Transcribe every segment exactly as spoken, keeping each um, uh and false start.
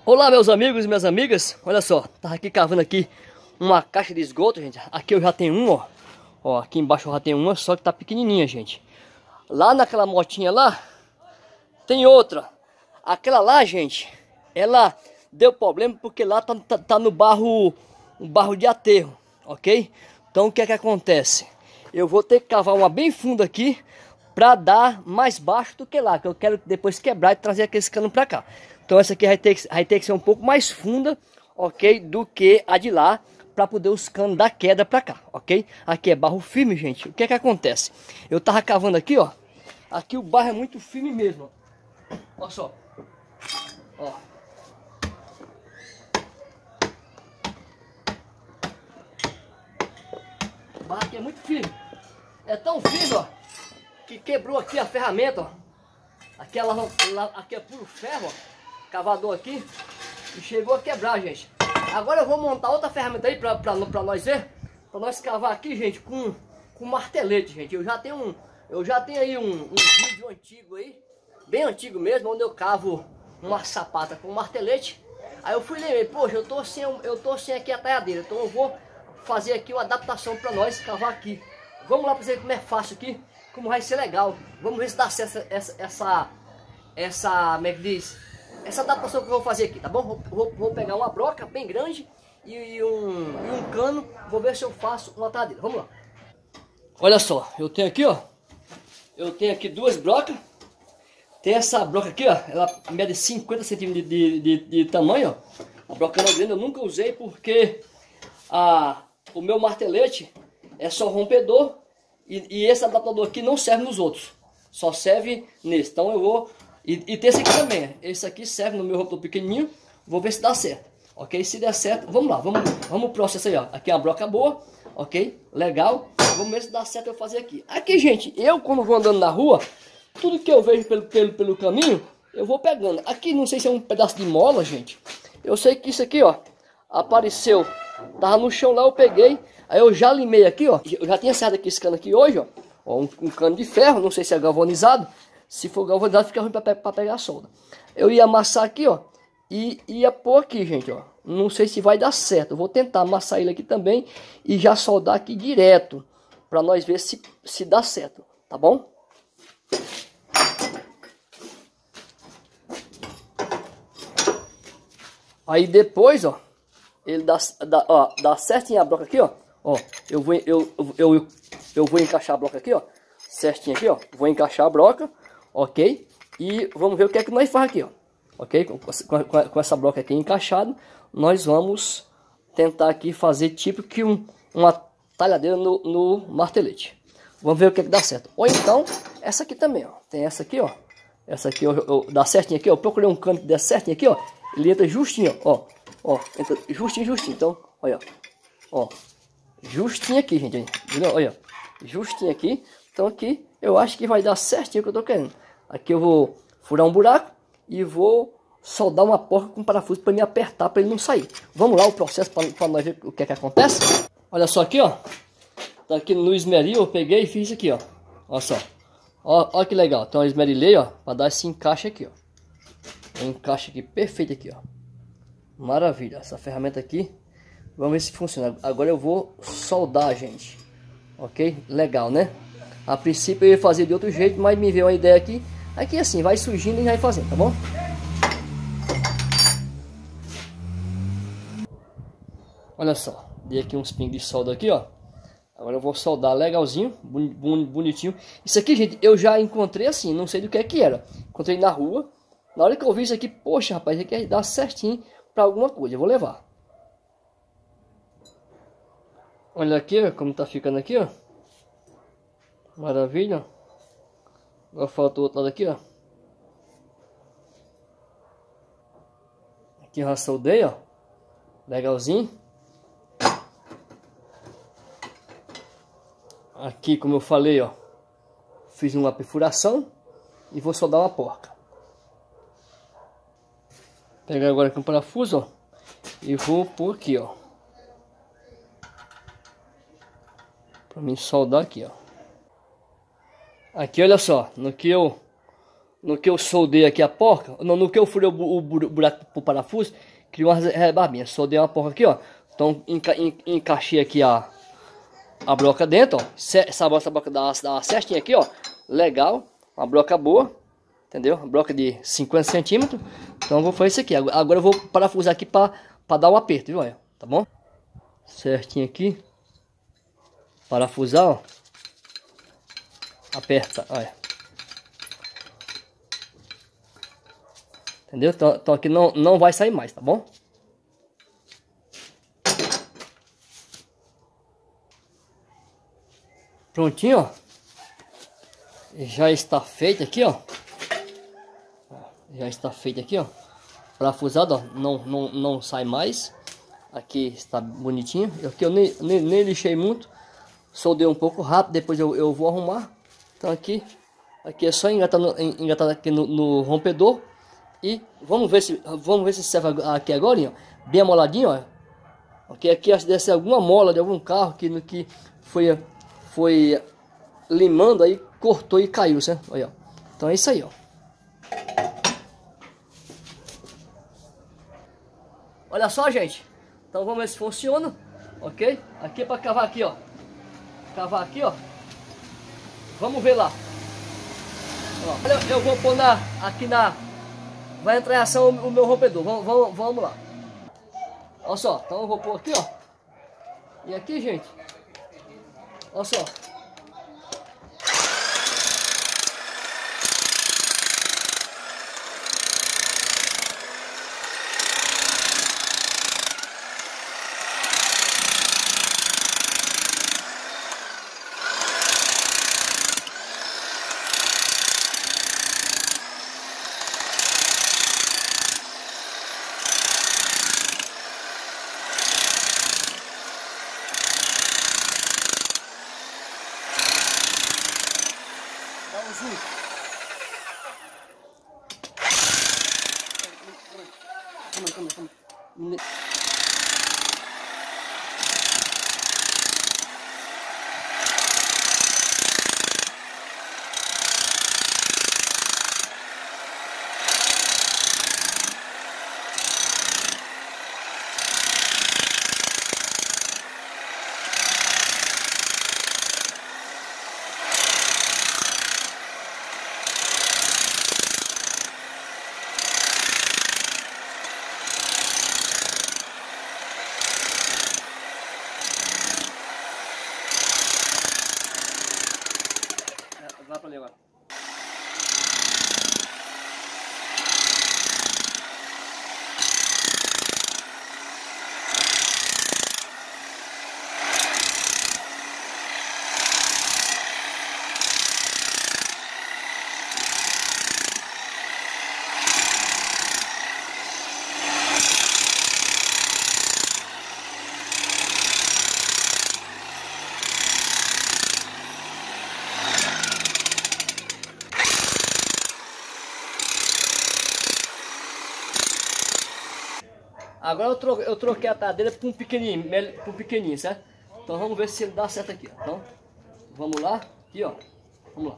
Olá, meus amigos e minhas amigas. Olha só, tava aqui cavando aqui uma caixa de esgoto, gente. Aqui eu já tenho um, ó. Ó, aqui embaixo eu já tenho uma, só que tá pequenininha, gente. Lá naquela motinha lá, tem outra. Aquela lá, gente, ela deu problema porque lá tá, tá, tá no barro, um barro de aterro, ok? Então o que é que acontece? Eu vou ter que cavar uma bem funda aqui para dar mais baixo do que lá, que eu quero depois quebrar e trazer aquele cano para cá. Então essa aqui vai ter, que, vai ter que ser um pouco mais funda, ok, do que a de lá, para poder os canos dar queda para cá, ok? Aqui é barro firme, gente. O que é que acontece? Eu tava cavando aqui, ó. Aqui o barro é muito firme mesmo, ó. Olha só. Ó. O barro aqui é muito firme. É tão firme, ó, que quebrou aqui a ferramenta, ó. Aqui, ela, aqui é puro ferro, ó. Cavador aqui. E chegou a quebrar, gente. Agora eu vou montar outra ferramenta aí pra, pra, pra nós ver. Pra nós cavar aqui, gente, com, com martelete, gente. Eu já tenho um. Eu já tenho aí um, um vídeo antigo aí. Bem antigo mesmo, onde eu cavo uma sapata com martelete. Aí eu fui ler, poxa, eu tô sem, eu tô sem aqui a talhadeira. Então eu vou fazer aqui uma adaptação pra nós cavar aqui. Vamos lá pra ver como é fácil aqui. Como vai ser legal. Vamos ver se dá certo essa, essa, essa, como é que diz? Essa adaptação que eu vou fazer aqui, tá bom? Vou, vou, vou pegar uma broca bem grande e, e, um, e um cano. Vou ver se eu faço uma talhadeira. Vamos lá. Olha só, eu tenho aqui, ó. Eu tenho aqui duas brocas. Tem essa broca aqui, ó. Ela mede cinquenta centímetros de, de, de, de tamanho, ó. A broca não é grande, eu nunca usei porque a, o meu martelete é só rompedor. E, e esse adaptador aqui não serve nos outros. Só serve nesse. Então eu vou... E, e tem esse aqui também. Esse aqui serve no meu rompedor pequenininho. Vou ver se dá certo. Ok? Se der certo, vamos lá. Vamos, vamos pro processo aí, ó. Aqui é uma broca boa. Ok? Legal. Vamos ver se dá certo eu fazer aqui. Aqui, gente, eu quando vou andando na rua, tudo que eu vejo pelo, pelo, pelo caminho, eu vou pegando. Aqui não sei se é um pedaço de mola, gente. Eu sei que isso aqui, ó, apareceu. Tava no chão lá, eu peguei. Aí eu já limei aqui, ó. Eu já tinha cerrado aqui esse cano aqui hoje, ó. ó um, um cano de ferro, não sei se é galvanizado. Se for galvanizado, fica ruim para pegar a solda. Eu ia amassar aqui, ó. E ia pôr aqui, gente, ó. Não sei se vai dar certo. Eu vou tentar amassar ele aqui também. E já soldar aqui direto. Para nós ver se, se dá certo. Tá bom? Aí depois, ó. Ele dá, dá, ó, dá certinho a broca aqui, ó. Ó. Eu vou, eu, eu, eu, eu vou encaixar a broca aqui, ó. Certinho aqui, ó. Vou encaixar a broca. Ok? E vamos ver o que é que nós faz aqui, ó. Ok? Com, com, com essa broca aqui encaixada, nós vamos tentar aqui fazer tipo que um, uma talhadeira no, no martelete. Vamos ver o que é que dá certo. Ou então, essa aqui também, ó. Tem essa aqui, ó. Essa aqui, ó, eu, dá certinho aqui, ó. Eu procurei um canto que dê certinho aqui, ó. Ele entra justinho, ó. Ó, entra justinho, justinho. Então, olha, ó. Justinho aqui, gente. Entendeu? Olha, justinho aqui. Então aqui, eu acho que vai dar certinho o que eu tô querendo. Aqui eu vou furar um buraco e vou soldar uma porca com parafuso para me apertar para ele não sair. Vamos lá o processo para nós ver o que é que acontece. Olha só aqui, ó. Tá aqui no esmeril, eu peguei e fiz isso aqui, ó. Olha só. Ó, ó que legal. Então eu esmerilhei, ó, para dar esse encaixe aqui, ó. Um encaixe aqui perfeito aqui, ó. Maravilha. Essa ferramenta aqui. Vamos ver se funciona. Agora eu vou soldar, gente. Ok? Legal, né? A princípio eu ia fazer de outro jeito, mas me veio uma ideia aqui. Aqui assim, vai surgindo e vai fazendo, tá bom? Olha só, dei aqui uns pingos de solda aqui, ó. Agora eu vou soldar legalzinho, bonitinho. Isso aqui, gente, eu já encontrei assim, não sei do que é que era. Encontrei na rua. Na hora que eu vi isso aqui, poxa, rapaz, isso aqui dá certinho pra alguma coisa. Eu vou levar. Olha aqui, ó, como tá ficando aqui, ó. Maravilha. Agora falta o outro lado aqui, ó. Aqui eu já soldei, ó. Legalzinho. Aqui, como eu falei, ó. Fiz uma perfuração. E vou soldar uma porca. Pegar agora aqui um parafuso, ó. E vou por aqui, ó. Pra mim soldar aqui, ó. Aqui, olha só, no que eu no que eu soldei aqui a porca, não, no que eu furei o, bu o buraco pro parafuso, criou uma rebarbinha. Soldei uma porca aqui, ó. Então enca en encaixei aqui a, a broca dentro, ó. Essa, essa broca dá, dá uma cestinha aqui, ó. Legal, uma broca boa, entendeu? Uma broca de cinquenta centímetros. Então eu vou fazer isso aqui. Agora eu vou parafusar aqui para dar um aperto, viu? Olha, tá bom? Certinho aqui. Parafusar, ó. Aperta, olha. Entendeu? Então, então aqui não, não vai sair mais, tá bom? Prontinho, ó. Já está feito aqui, ó. Já está feito aqui, ó. Parafusado, ó. Não, não, não sai mais. Aqui está bonitinho. Aqui eu nem, nem, nem lixei muito. Soldei um pouco rápido, depois eu, eu vou arrumar. Então aqui, aqui é só engatar, no, engatar aqui no, no rompedor. E vamos ver se vamos ver se serve aqui agora, ó, bem amoladinho, ó. Ok, aqui deve ser alguma mola de algum carro que no que foi foi limando aí, cortou e caiu, certo? Olha, ó. Então é isso aí, ó. Olha só, gente. Então vamos ver se funciona, ok? Aqui é para cavar aqui, ó. Cavar aqui, ó. Vamos ver lá. Ó, olha, eu vou pôr na aqui na vai entrar em ação o meu rompedor. Vamos, vamos, vamos lá. Olha só. Então eu vou pôr aqui, ó. E aqui, gente. Olha só. Come on, come on, come on. Vai pra ali agora. Agora eu troquei, eu troquei a tadeira para um pequenininho, para um pequenininho, certo? Então vamos ver se ele dá certo aqui, ó. Então, vamos lá, aqui, ó. Vamos lá.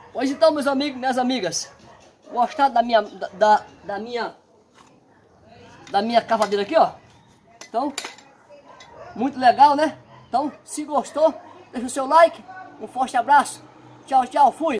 Pois então, meus amigos e minhas amigas, gostaram da minha, da, da, da minha, da minha cavadeira aqui, ó? Então, muito legal, né? Então, se gostou, deixa o seu like, um forte abraço, tchau, tchau, fui!